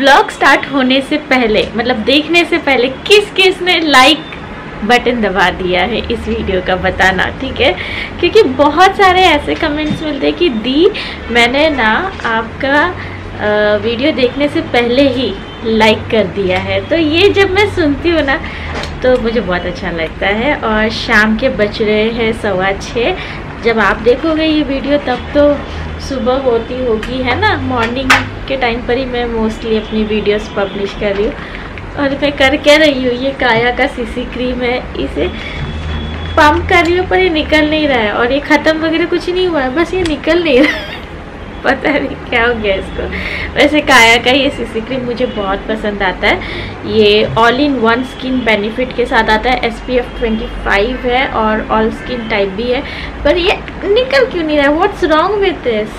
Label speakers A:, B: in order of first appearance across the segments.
A: Vlog start होने से पहले, मतलब देखने से पहले, किस किस ने लाइक बटन दबा दिया है इस वीडियो का, बताना, ठीक है? क्योंकि बहुत सारे ऐसे कमेंट्स मिलते हैं कि दी मैंने ना आपका वीडियो देखने से पहले ही लाइक कर दिया है। तो ये जब मैं सुनती हूँ ना तो मुझे बहुत अच्छा लगता है। और शाम के बज रहे हैं 6:15। जब आप देखोगे ये वीडियो तब तो सुबह होती होगी, है ना? मॉर्निंग के टाइम पर ही मैं मोस्टली अपनी वीडियोस पब्लिश कर रही हूँ। और मैं कर क्या रही हूँ, ये काया का सीसी क्रीम है, इसे पंप कर रही हूँ पर ये निकल नहीं रहा है। और ये ख़त्म वगैरह कुछ नहीं हुआ है, बस ये निकल नहीं रहा है। पता नहीं क्या हो गया इसको। वैसे काया का ये सीसी क्रीम मुझे बहुत पसंद आता है। ये all in one skin benefit के साथ आता है। SPF 25 है और ऑल स्किन टाइप भी है। पर ये निकल क्यों नहीं रहा है? What's wrong with this?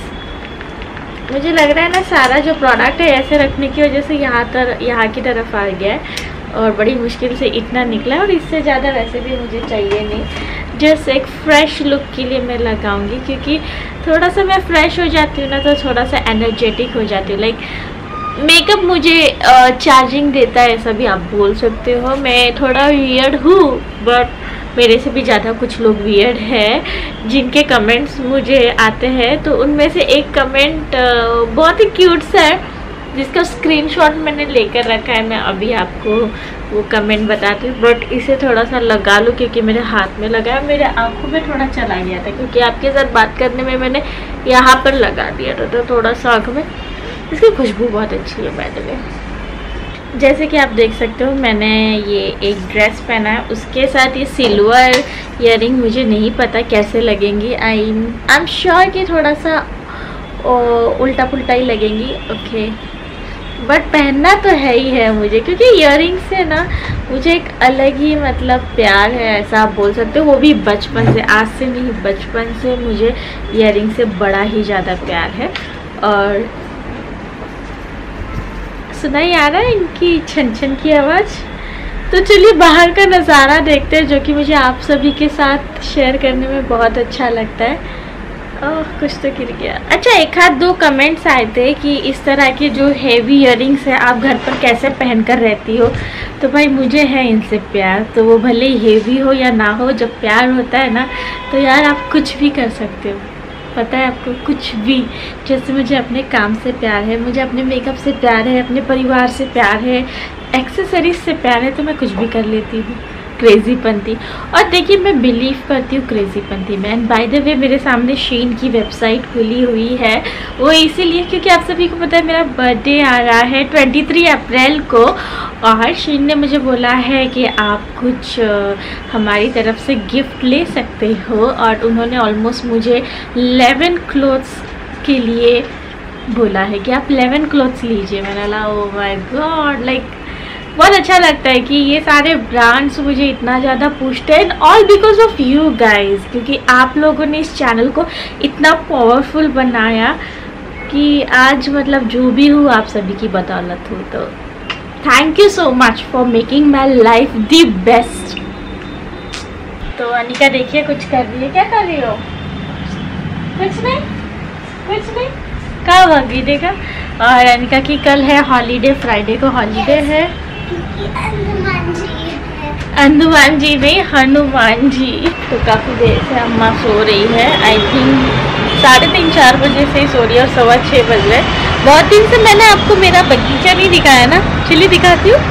A: मुझे लग रहा है ना सारा जो प्रोडक्ट है ऐसे रखने की वजह से यहाँ की तरफ आ गया है और बड़ी मुश्किल से इतना निकला है। और इससे ज़्यादा वैसे भी मुझे चाहिए नहीं, जस्ट एक फ्रेश लुक के लिए मैं लगाऊंगी। क्योंकि थोड़ा सा मैं फ्रेश हो जाती हूँ ना तो थोड़ा सा एनर्जेटिक हो जाती हूँ। लाइक मेकअप मुझे चार्जिंग देता है, ऐसा भी आप बोल सकते हो। मैं थोड़ा वियर्ड हूँ, बट मेरे से भी ज़्यादा कुछ लोग वियर्ड हैं जिनके कमेंट्स मुझे आते हैं। तो उनमें से एक कमेंट बहुत ही क्यूट सा है जिसका स्क्रीनशॉट मैंने लेकर रखा है। मैं अभी आपको वो कमेंट बताती हूँ, बट इसे थोड़ा सा लगा लूँ क्योंकि मेरे हाथ में लगा है, मेरे आंखों में थोड़ा चला गया था क्योंकि आपके साथ बात करने में मैंने यहाँ पर लगा दिया था। तो थोड़ा सा आँख में, इसकी खुशबू बहुत अच्छी है बाय द वे। जैसे कि आप देख सकते हो मैंने ये एक ड्रेस पहना है, उसके साथ ये सिल्वर ईयरिंग मुझे नहीं पता कैसे लगेंगी। आई एम श्योर कि थोड़ा सा उल्टा पुल्टा ही लगेंगी, ओके। बट पहनना तो है ही है मुझे, क्योंकि ईयरिंग से ना मुझे एक अलग ही मतलब प्यार है, ऐसा आप बोल सकते हो। वो भी बचपन से, आज से नहीं, बचपन से मुझे ईयरिंग से बड़ा ही ज़्यादा प्यार है। और सुनाई आ रहा है इनकी छन छन की आवाज़। तो चलिए बाहर का नज़ारा देखते हैं, जो कि मुझे आप सभी के साथ शेयर करने में बहुत अच्छा लगता है। ओह, कुछ तो गिर गया। अच्छा, एक आध दो कमेंट्स आए थे कि इस तरह के जो हेवी ईयरिंग्स है आप घर पर कैसे पहनकर रहती हो। तो भाई मुझे है इनसे प्यार, तो वो भले ही हेवी हो या ना हो, जब प्यार होता है ना तो यार आप कुछ भी कर सकते हो। पता है आपको, कुछ भी। जैसे मुझे अपने काम से प्यार है, मुझे अपने मेकअप से प्यार है, अपने परिवार से प्यार है, एक्सेसरीज से प्यार है, तो मैं कुछ भी कर लेती हूँ। क्रेज़ीपंती। और देखिए मैं बिलीव करती हूँ क्रेज़ीपंती में। एंड बाय द वे मेरे सामने शीन की वेबसाइट खुली हुई है, वो इसीलिए क्योंकि आप सभी को पता है मेरा बर्थडे आ रहा है 23 अप्रैल को। और शीन ने मुझे बोला है कि आप कुछ हमारी तरफ से गिफ्ट ले सकते हो। और उन्होंने ऑलमोस्ट मुझे 11 क्लोथ्स के लिए बोला है कि आप 11 क्लोथ्स लीजिए। मैंने बोला ओ माय गॉड, लाइक बहुत अच्छा लगता है कि ये सारे ब्रांड्स मुझे इतना ज़्यादा पूछते हैं, all because of you guys. क्योंकि आप लोगों ने इस चैनल को इतना पावरफुल बनाया कि आज मतलब जो भी हूँ आप सभी की बदौलत हूँ। तो thank you so much for making my life the best. तो अनिका देखिए कुछ कर रही है, क्या कर रही हो? कुछ नहीं, कुछ नहीं, कहाँ भागी देखा। और अनिका की कल है हॉलीडे, फ्राइडे को हॉलीडे है। हनुमान जी नहीं, हनुमान जी। तो काफ़ी देर से अम्मा सो रही है, आई थिंक 3:30-4 बजे से ही सो रही है और 6:15 बज रहे। बहुत दिन से मैंने आपको मेरा बगीचा नहीं दिखाया ना, चलिए दिखाती हूँ।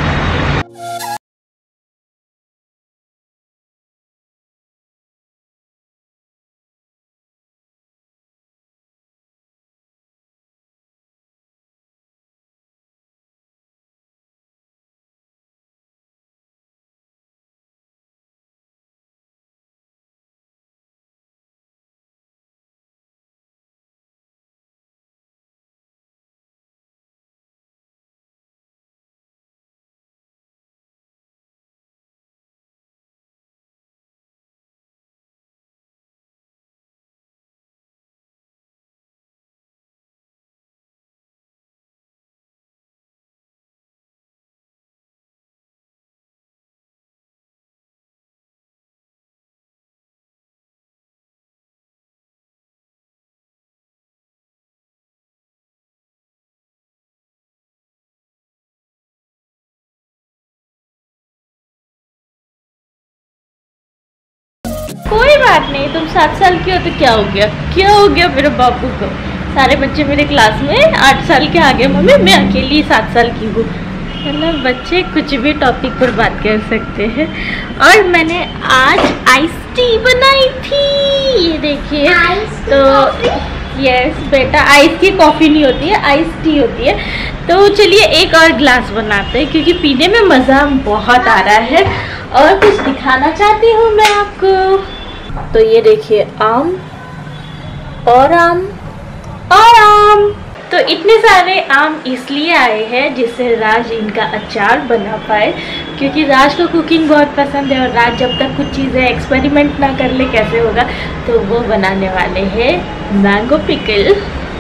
A: कोई बात नहीं, तुम 7 साल की हो तो क्या हो गया, क्या हो गया मेरे बाबू को। सारे बच्चे मेरे क्लास में 8 साल के आगे, मम्मी मैं अकेली 7 साल की हूँ। मतलब बच्चे कुछ भी टॉपिक पर बात कर सकते हैं। और मैंने आज आइस टी बनाई थी, ये देखिए। तो यस बेटा, आइस की कॉफ़ी नहीं होती है, आइस टी होती है। तो चलिए एक और ग्लास बनाते हैं, क्योंकि पीने में मज़ा बहुत आ रहा है और कुछ दिखाना चाहती हूँ मैं आपको। तो ये देखिए, आम और आम और आम। तो इतने सारे आम इसलिए आए हैं जिससे राज इनका अचार बना पाए, क्योंकि राज को कुकिंग बहुत पसंद है और राज जब तक कुछ चीज़ें एक्सपेरिमेंट ना कर ले कैसे होगा, तो वो बनाने वाले हैं मैंगो पिकल।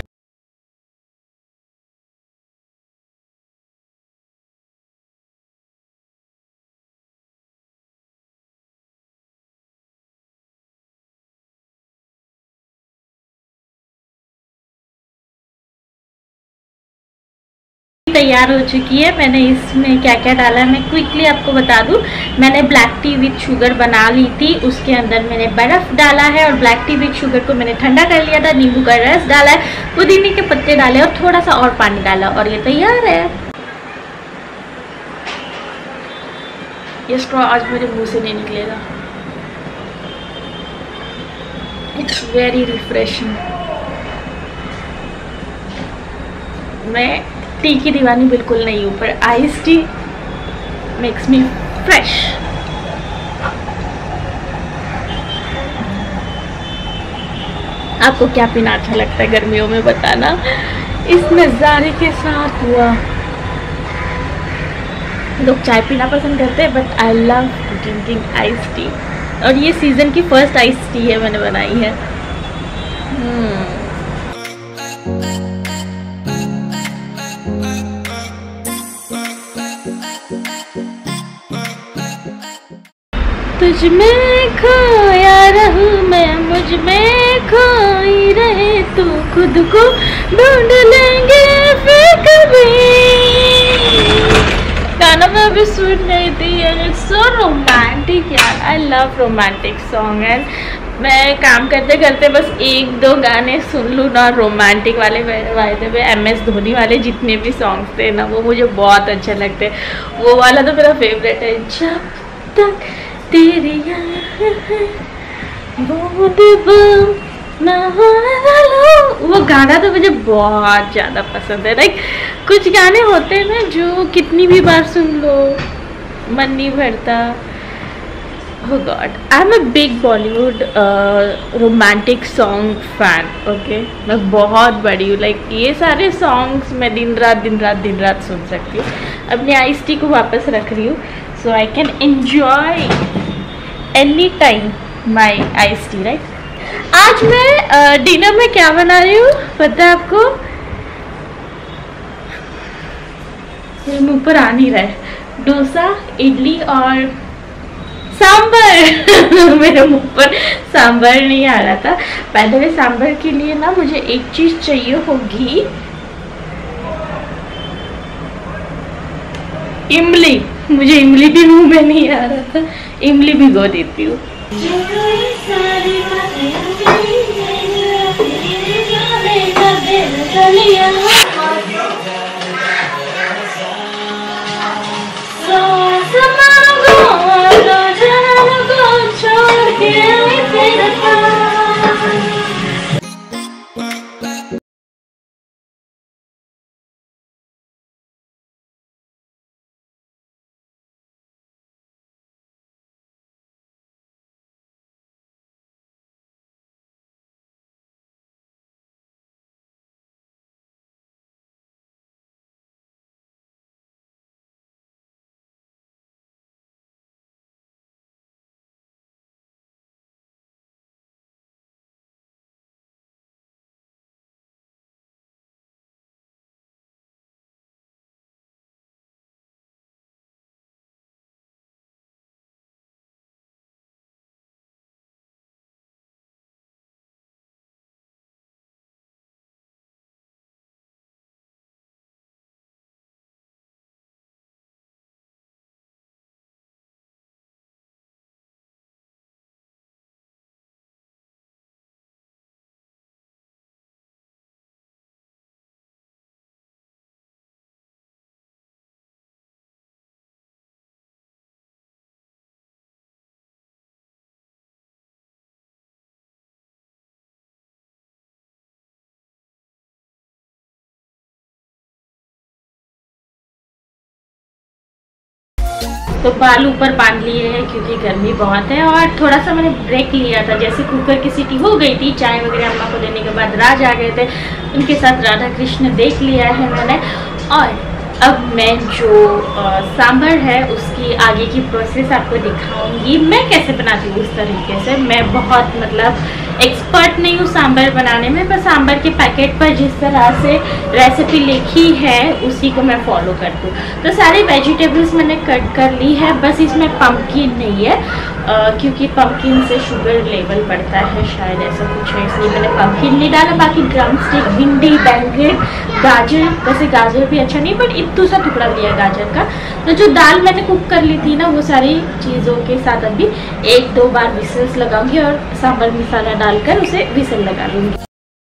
A: तैयार हो चुकी है। मैंने इसमें क्या क्या डाला है मैं क्विकली आपको बता दूं। मैंने ब्लैक टी विथ शुगर बना ली थी, उसके अंदर मैंने बर्फ़ डाला है और ब्लैक टी विथ शुगर को मैंने ठंडा कर लिया था। नींबू का रस डाला है, पुदीने के पत्ते डाले और थोड़ा सा और पानी डाला और ये तैयार है। ये स्ट्रॉ आज मेरे मुंह से नहीं निकलेगा। It's very refreshing. मैं टी की दीवानी बिल्कुल नहीं हूँ, पर ice tea makes me fresh. आपको क्या पीना अच्छा लगता है गर्मियों में बताना। इस नज़ारे के साथ हुआ, लोग चाय पीना पसंद करते हैं, but I love drinking ice tea. और ये सीज़न की फर्स्ट आइस टी है मैंने बनाई है। तुझ में खोया रहूं मैं, मुझ में खोई रहे तू, खुद को ढूंढ लेंगे फिर कभी। गाना मैं अभी सुन रही थी एंड इट्स सो रोमांटिक यार। I love romantic song. And मैं काम करते करते बस 1-2 गाने सुन लूँ ना रोमांटिक वाले। वायदे में MS धोनी वाले जितने भी सॉन्ग्स थे ना, वो मुझे बहुत अच्छे लगते। वो वाला तो मेरा फेवरेट है। जब तक तेरी वो गाना तो मुझे बहुत ज़्यादा पसंद है। लाइक कुछ गाने होते हैं ना जो कितनी भी बार सुन लो मन नहीं भरता। Oh God, I'm a big Bollywood romantic song fan. Okay, मैं बहुत बड़ी हूँ। लाइक ये सारे सॉन्ग्स मैं दिन रात सुन सकती हूँ। अपनी आइस टी को वापस रख रही हूँ, so I can enjoy any time my ice tea, right. आज मैं डिनर में क्या बना रही हूँ पता है आपको? मेरे मुंह पर आ नहीं रहा है। डोसा, इडली और सांबर मेरे मुंह पर सांबर नहीं आ रहा था। पहले सांबर के लिए ना मुझे एक चीज चाहिए होगी, इमली। मुझे इमली भी मुंह में नहीं आ रहा था, इमली भिगो देती हूँ। तो बाल ऊपर बांध लिए हैं क्योंकि गर्मी बहुत है। और थोड़ा सा मैंने ब्रेक लिया था, जैसे कुकर की सीटी हो गई थी, चाय वगैरह अम्मा को देने के बाद राज आ गए थे, उनके साथ राधा कृष्ण देख लिया है मैंने। और अब मैं जो सांभर है उसकी आगे की प्रोसेस आपको दिखाऊंगी, मैं कैसे बनाती हूँ उस तरीके से। मैं बहुत मतलब एक्सपर्ट नहीं हूँ सांभर बनाने में, बस सांभर के पैकेट पर जिस तरह से रेसिपी लिखी है उसी को मैं फॉलो करती हूँ। तो सारे वेजिटेबल्स मैंने कट कर ली है, बस इसमें पम्पकिन नहीं है क्योंकि पम्पकिन से शुगर लेवल बढ़ता है, शायद ऐसा कुछ है, इसलिए मैंने पम्पकिन नहीं डाला। बाकी ड्रम स्टिक, भिंडी, बैंगन, गाजर, वैसे गाजर भी अच्छा नहीं बट इतना सा टुकड़ा लिया गाजर का। तो जो दाल मैंने कुक कर ली थी ना, वो सारी चीज़ों के साथ अभी 1-2 बार विसल्स लगाऊंगी और सांभर मसाला डालकर उसे विसल लगा लूँगी।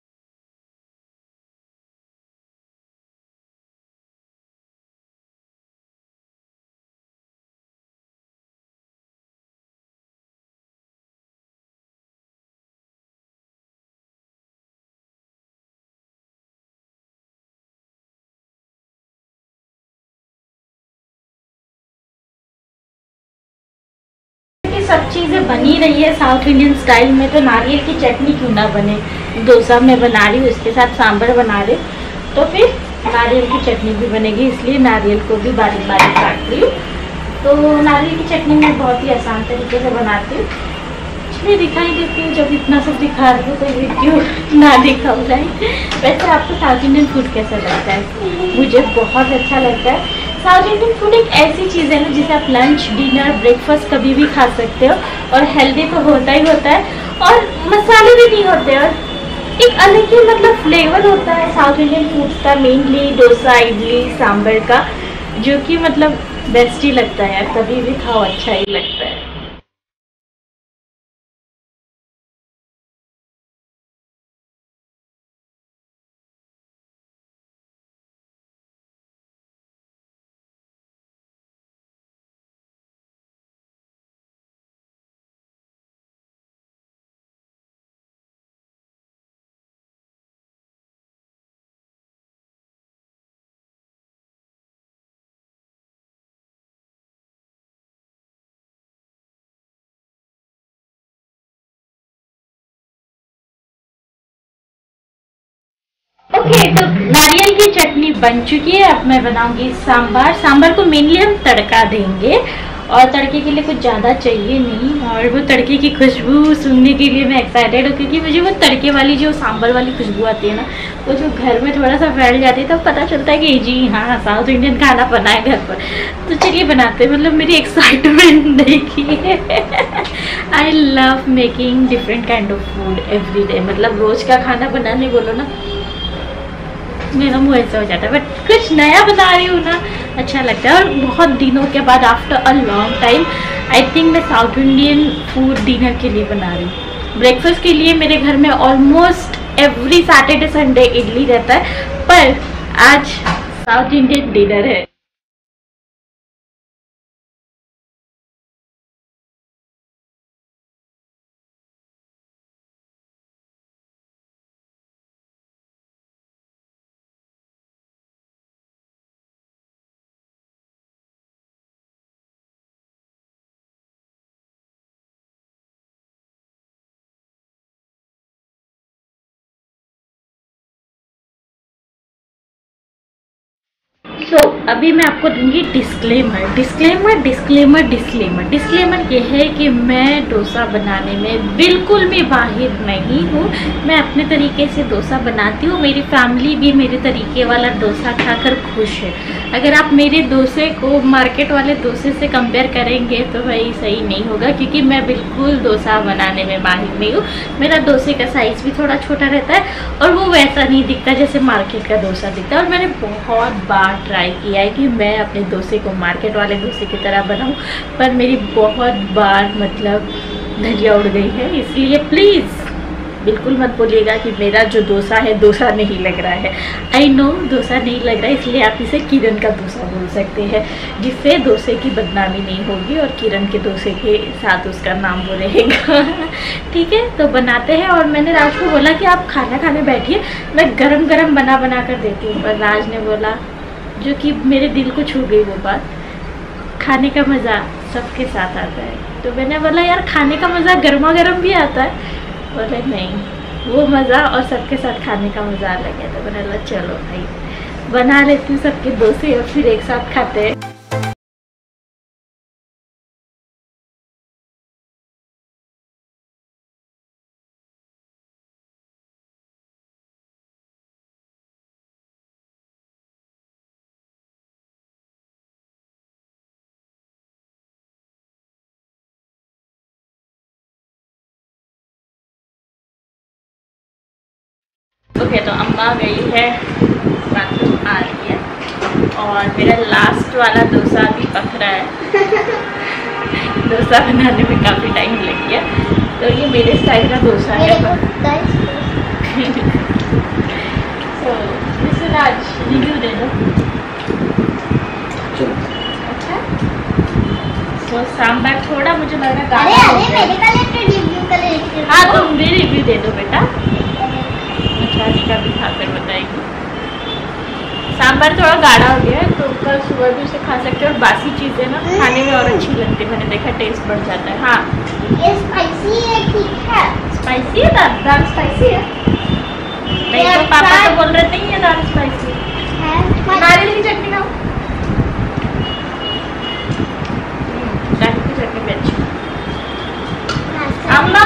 A: सब चीज़ें बनी रही है साउथ इंडियन स्टाइल में, तो नारियल की चटनी क्यों ना बने। डोसा मैं बना रही हूँ, इसके साथ सांभर बना रही, तो फिर नारियल की चटनी भी बनेगी, इसलिए नारियल को भी बारीक बारीक काट रही हूँ। तो नारियल की चटनी मैं बहुत ही आसान तरीके से बनाती हूँ, इसलिए दिखाई देती हूँ। जब इतना सब दिखा रही हूँ तो ये क्यों ना दिखाऊँ जाए। वैसे आपको साउथ इंडियन फूड कैसा लगता है? मुझे बहुत अच्छा लगता है। साउथ इंडियन फूड एक ऐसी चीज़ है ना जिसे आप लंच, डिनर, ब्रेकफास्ट कभी भी खा सकते हो, और हेल्दी तो होता ही होता है, और मसाले भी नहीं होते, और एक अलग ही मतलब फ्लेवर होता है साउथ इंडियन फूड का, मेनली डोसा, इडली, सांभर का, जो कि मतलब बेस्ट ही लगता है यार, कभी भी खाओ अच्छा ही लगता है। ओके, तो नारियल की चटनी बन चुकी है। अब मैं बनाऊंगी सांभर। सांभर को मेनली हम तड़का देंगे, और तड़के के लिए कुछ ज़्यादा चाहिए नहीं, और वो तड़के की खुशबू सुनने के लिए मैं एक्साइटेड हूँ, क्योंकि मुझे वो तड़के वाली जो सांभर वाली खुशबू आती है ना, वो जो घर में थोड़ा सा फैल जाती है, तब पता चलता है कि जी हाँ, साउथ इंडियन खाना बना है घर पर। तो चलिए बनाते हैं, मतलब मेरी एक्साइटमेंट देखिए। I love making different kind of food every day, मतलब रोज़ का खाना बनाने बोलो ना, मेरा मुँह ऐसा हो जाता है, बट कुछ नया बना रही हूँ ना, अच्छा लगता है। और बहुत दिनों के बाद, after a long time, I think मैं साउथ इंडियन फूड डिनर के लिए बना रही हूँ। ब्रेकफास्ट के लिए मेरे घर में almost every Saturday Sunday idli रहता है, पर आज साउथ इंडियन डिनर है। सो अभी मैं आपको दूंगी डिस्क्लेमर। डिस्क्लेमर ये है कि मैं डोसा बनाने में बिल्कुल भी माहिर नहीं हूँ। मैं अपने तरीके से डोसा बनाती हूँ, मेरी फैमिली भी मेरे तरीके वाला डोसा खाकर खुश है। अगर आप मेरे डोसे को मार्केट वाले डोसे से कंपेयर करेंगे तो भाई सही नहीं होगा, क्योंकि मैं बिल्कुल डोसा बनाने में माहिर नहीं हूँ। मेरा डोसे का साइज़ भी थोड़ा छोटा रहता है, और वो वैसा नहीं दिखता जैसे मार्केट का डोसा दिखता है। और मैंने बहुत बार ट्राई किया है कि मैं अपने डोसे को मार्केट वाले डोसे की तरह बनाऊं, पर मेरी बहुत बार मतलब धज्जियाँ उड़ गई है। इसलिए प्लीज़ बिल्कुल मत बोलिएगा कि मेरा जो डोसा है डोसा नहीं लग रहा है। आई नो डोसा नहीं लग रहा है, इसलिए आप इसे किरण का डोसा बोल सकते हैं, जिससे डोसे की बदनामी नहीं होगी और किरण के डोसे के साथ उसका नाम वो रहेगा। ठीक है, तो बनाते हैं। और मैंने राज को बोला कि आप खाना खाने बैठिए, मैं गरम गरम बना कर देती हूँ, पर राज ने बोला, जो कि मेरे दिल को छू गई वो बात, खाने का मज़ा सबके साथ आता है। तो मैंने बोला यार खाने का मज़ा गर्मा गर्म भी आता है। बोले नहीं, वो मज़ा और सबके साथ खाने का मज़ा अलग है। तो मैंने बोला चलो भाई बना लेती हूँ सबके डोसे और फिर एक साथ खाते हैं। ओके तो अम्मा गई है, बाथरूम आ रही है और मेरा लास्ट वाला डोसा भी पक रहा है। डोसा बनाने में काफ़ी टाइम लग गया। तो ये मेरे स्टाइल का डोसा है। तो मिस्टर राज रिव्यू दे दो। अच्छा तो सांभर थोड़ा मुझे लग रहा है। हाँ तुम भी रिव्यू दे दो बेटा, राज का भी खाकर बताएगी। सांभर थोड़ा गाढ़ा हो गया है तो कल सुबह भी उसे खा सकते हैं और बासी चीज़ें ना खाने में और अच्छी लगती है। मैंने देखा टेस्ट बढ़ जाता है। हाँ
B: ये स्पाइसी है, ठीक है।
A: स्पाइसी है दाल, दाल स्पाइसी है। नहीं तो पापा तो बोल रहे नहीं है दाल स्पाइसी है। नारियल की चटनी खाओ, नारियल की चटनी भी अच्छी। अम्मा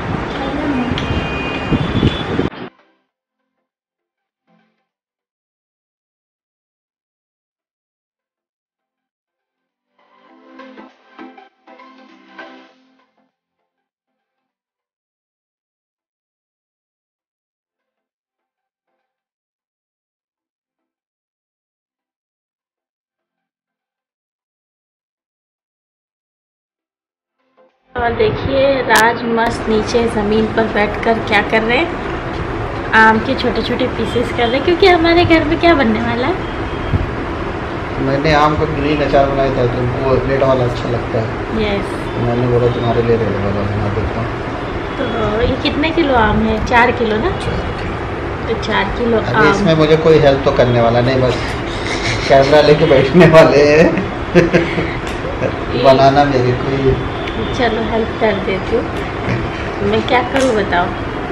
A: और देखिए राज मस्त नीचे ज़मीन पर बैठकर क्या कर रहे हैं, आम के छोटे छोटे पीसेस कर रहे हैं क्योंकि हमारे घर में क्या बनने वाला है।
C: मैंने आम का ग्रीन अचार बनाया था, तुमको वो रेड वाला अच्छा लगता है।
A: यस
C: तो मैंने बोला तुम्हारे लिए रेड वाला बना देता हूँ।
A: तो ये कितने किलो आम है? 4 किलो ना। तो 4 किलो आम।
C: इसमें मुझे कोई हेल्प तो करने वाला नहीं, बस कैमरा लेके बैठने वाले हैं। बनाना मेरे को ही।
A: चलो हेल्प कर देती हूँ। मैं क्या करूँ बताओ,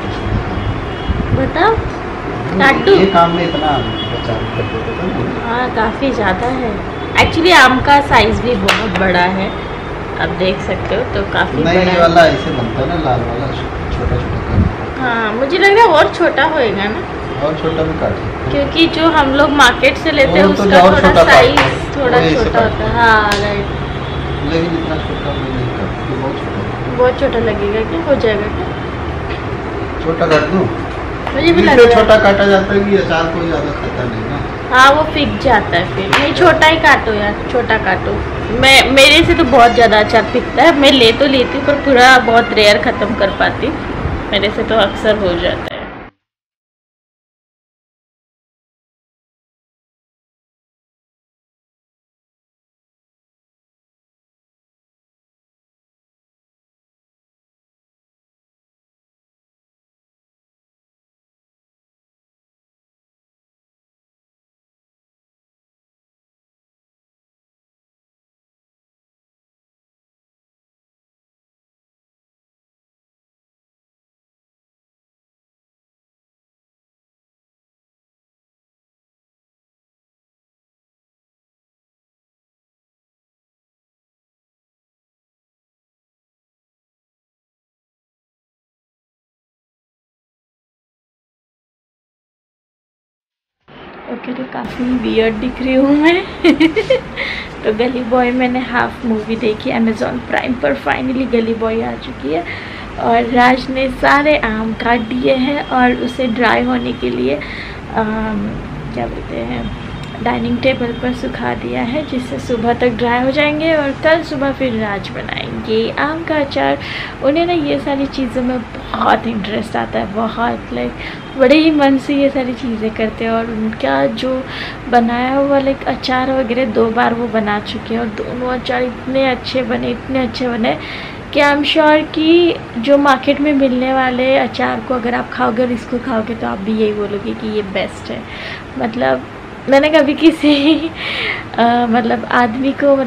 A: बताओ काटू।
C: ये काम में इतना अचार कर देते थे ना।
A: हाँ काफ़ी ज़्यादा है एक्चुअली। आम का साइज़ भी बहुत बड़ा है, आप देख सकते हो। तो काफ़ी बड़ा
C: ये वाला ऐसे बनता है ना, लाल वाला छोटा छोटा।
A: हाँ मुझे लग रहा है और छोटा होएगा ना,
C: और छोटा भी काट सकते हैं।
A: क्योंकि जो हम लोग मार्केट से लेते हैं उसका थोड़ा साइज थोड़ा छोटा होता है। हाँ राइट,
C: लेकिन इतना छोटा नहीं काटते, बहुत छोटा।
A: बहुत छोटा लगेगा क्या? हो जाएगा क्या?
C: छोटा काट दूँ?
A: मुझे भी लग
C: इसलिए
A: रहा
C: छोटा काटा जाता है कि अचार कोई ज़्यादा खाता नहीं ना।
A: हाँ वो फिक जाता है फिर। नहीं छोटा ही काटो यार, छोटा काटो। मेरे से तो बहुत ज़्यादा अचार फिकता है। मैं ले तो लेती हूँ पर पूरा बहुत रेयर ख़त्म कर पाती, मेरे से तो अक्सर हो जाता है। ओके तो काफ़ी वियर्ड दिख रही हूँ मैं। तो गली बॉय मैंने हाफ मूवी देखी अमेज़ॉन प्राइम पर। फाइनली गली बॉय आ चुकी है और राज ने सारे आम काट दिए हैं और उसे ड्राई होने के लिए क्या बोलते हैं डाइनिंग टेबल पर सुखा दिया है, जिससे सुबह तक ड्राई हो जाएंगे और कल सुबह फिर राज बनाएंगे आम का अचार। उन्हें ना ये सारी चीज़ों में बहुत इंटरेस्ट आता है, बहुत लाइक बड़े ही मन से ये सारी चीज़ें करते हैं। और उनका जो बनाया हुआ लाइक अचार वगैरह 2 बार वो बना चुके हैं और दोनों अचार इतने अच्छे बने कि आई एम श्योर कि जो मार्केट में मिलने वाले अचार को अगर आप खाओगे और इसको खाओगे तो आप भी यही बोलोगे कि ये बेस्ट है। मतलब मैंने कभी किसी मतलब आदमी को मतलब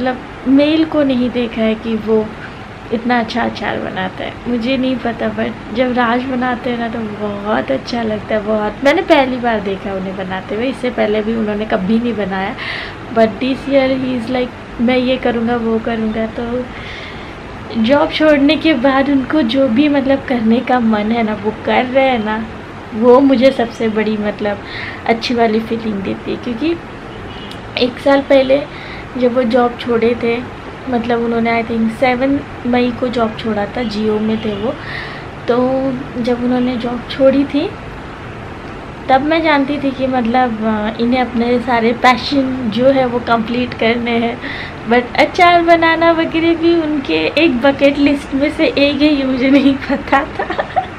A: मेल को नहीं देखा है कि वो इतना अच्छा अचार बनाता है। मुझे नहीं पता, बट जब राज बनाते हैं ना तो बहुत अच्छा लगता है, बहुत। मैंने पहली बार देखा उन्हें बनाते हुए, इससे पहले भी उन्होंने कभी नहीं बनाया, but this year he is like मैं ये करूँगा वो करूँगा। तो जॉब छोड़ने के बाद उनको जो भी मतलब करने का मन है ना वो कर रहे हैं ना, वो मुझे सबसे बड़ी मतलब अच्छी वाली फीलिंग देती है। क्योंकि 1 साल पहले जब वो जॉब छोड़े थे, मतलब उन्होंने आई थिंक 7 मई को जॉब छोड़ा था, जियो में थे वो। तो जब उन्होंने जॉब छोड़ी थी तब मैं जानती थी कि मतलब इन्हें अपने सारे पैशन जो है वो कंप्लीट करने हैं, बट अचार बनाना वगैरह भी उनके एक बकेट लिस्ट में से एक है, ये मुझे नहीं पता था।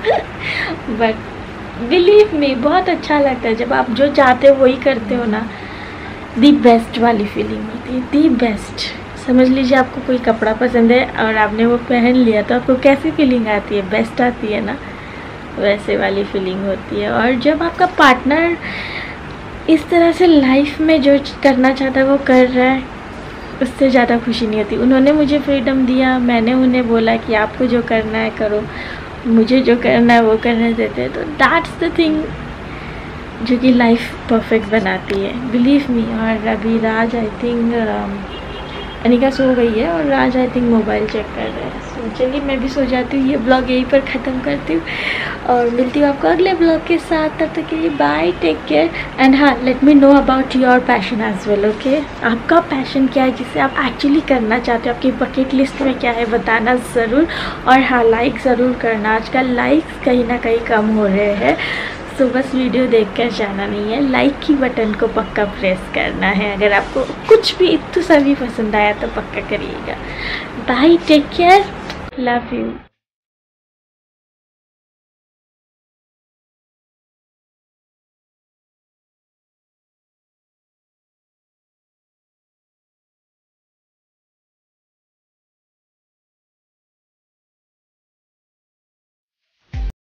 A: बट बिलीव मी बहुत अच्छा लगता है जब आप जो चाहते हो वही करते हो ना, दी बेस्ट वाली फीलिंग होती है, दी बेस्ट। समझ लीजिए आपको कोई कपड़ा पसंद है और आपने वो पहन लिया तो आपको कैसी फीलिंग आती है, बेस्ट आती है ना, वैसे वाली फीलिंग होती है। और जब आपका पार्टनर इस तरह से लाइफ में जो करना चाहता है वो कर रहा है, उससे ज़्यादा खुशी नहीं होती। उन्होंने मुझे फ्रीडम दिया, मैंने उन्हें बोला कि आपको जो करना है करो, मुझे जो करना है वो करने देते हैं। तो दैट्स द थिंग जो कि लाइफ परफेक्ट बनाती है, बिलीव मी। और अभी राज आई थिंक अनिका सो गई है और Raj I think mobile check कर रहे हैं। सो चलिए मैं भी सो जाती हूँ, ये ब्लॉग यहीं पर ख़त्म करती हूँ और मिलती हूँ आपको अगले ब्लॉग के साथ। तब तक के लिए बाय, टेक केयर एंड हाँ, let me know about your passion as well, okay. आपका पैशन क्या है जिसे आप एक्चुअली करना चाहते हो, आपकी बकेट लिस्ट में क्या है, बताना ज़रूर। और हाँ, लाइक ज़रूर करना, आजकल लाइक्स कहीं ना कहीं कम हो रहे हैं। तो बस वीडियो देखकर जाना नहीं है, लाइक की बटन को पक्का प्रेस करना है। अगर आपको कुछ भी इतना सा भी पसंद आया तो पक्का करिएगा। Bye, take care, love you.